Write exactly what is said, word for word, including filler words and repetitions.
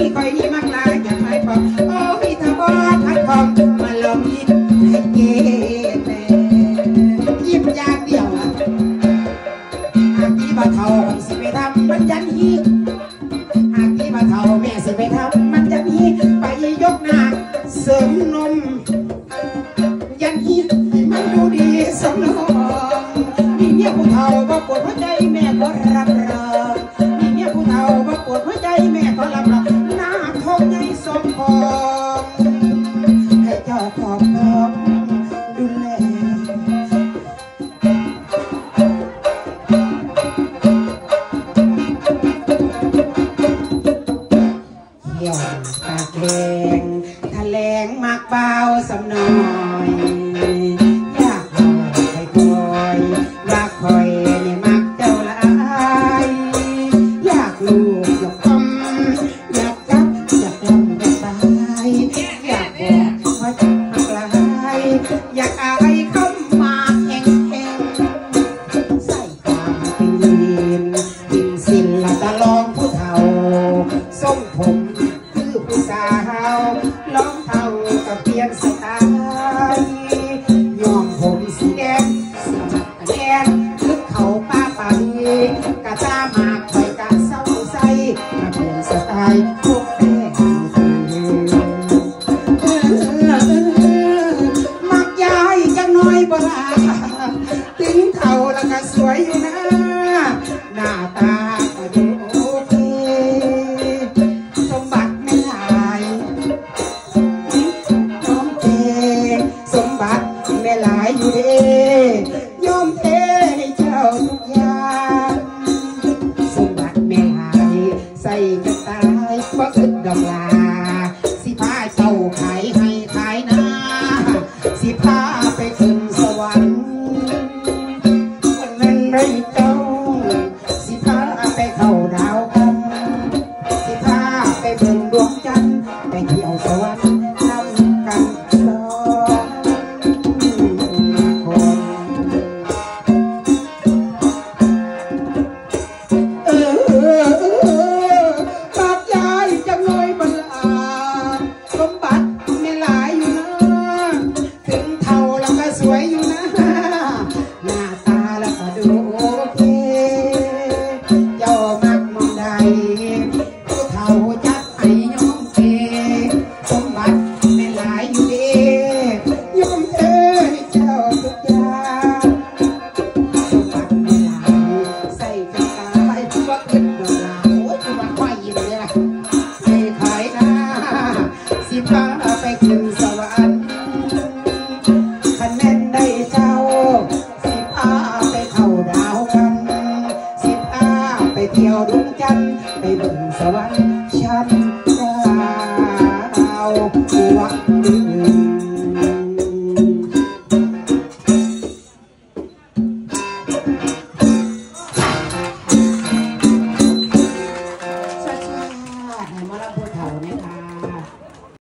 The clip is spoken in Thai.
นี่คอยนี่มากลายอย่างไรพอโอ้ยถ้าบอดพัดคอมมาลองยิ้มให้เย่แม่ยิ้มอย่างเดียวอ่ะหากที่บ่เท่าสิไปทำมันยันฮีหากที่บ่เท่าแม่สิไปทำมันยันฮีไปยกหน้าเสริมนมยันฮีให้มันดูดีสมน้องมีเมียผู้เฒ่าบ่ปวดหัวใจแม่ก็รับรองมีเมียผู้เฒ่าบ่ปวดหัวใจแม่ก็รับรองหน้าทองใหญ่สมพรให้เจ้าของน้องดูแลเหี่ยวปากแดงทะแลงมากเบาสำน้อยอยากคอยคอยว่าคอยเนี่ยมักเจ้าละอายอยากลูกอยากคำอยากกับอยากลำอยากตายอยากบอกว่าจะหักลายอยากอายเข้ามาแข่งแข่งใส่ความเป็นยีนกินสินละตะลองผู้เฒ่าทรงผมคือผู้สาวล้องเท่ากับเปลี่ยนสไตล์ยอมผมสีแดงสีแดงคือเขาป้าป่ากะจ้ามาคอยกะเศร้าใสมาเปลี่ยนสไตล์พวกแม่มักยายจังน้อยบ่ล่ะถึงเท่าแล้วก็สวยอยู่นะหน้าตาก็ดูโอเคสมบัติไม่หายน้องเทสมบัติไม่หลายอยู่เด้ยอมเทให้เจ้าทุกอย่างสมบัติไม่หายใส่กันตายเพราะอึดดอกลาสิพาเจ้าขายให้ขายหน้าสิพาไปถึงสวรรค์วันนั้นได้เจ้าสิพาไปเข้าดาวกันสิพาไปเบิ่งดวงจันทร์ไปเที่ยวสวรรค์นำกันสองคนเออเออเออปากยายจังน้อยบัลลาสมบัติไม่หลายอยู่นะถึงเท่าแล้วก็สวยอยู่นะหน้าตาแล้วก็ดูโอเคเจ้ามักมองใดผู้เฒ่าจัดให้ยอมเทสมบัติไม่หลายอยู่เด้ยอมเทให้เจ้าทุกอย่างสมบัติไม่หลายใส่กันตายว่าเกิดดอกลาโอ้ยคือว่าควายยิ้มเลยล่ะให้ขายหน้าสิพาไปขึ้นสวรรค์คะแนนได้เจ้าสิพาไปเข้าดาวกันสิพาไปเที่ยวดวงจันทร์ไปเบิ่งสวรรค์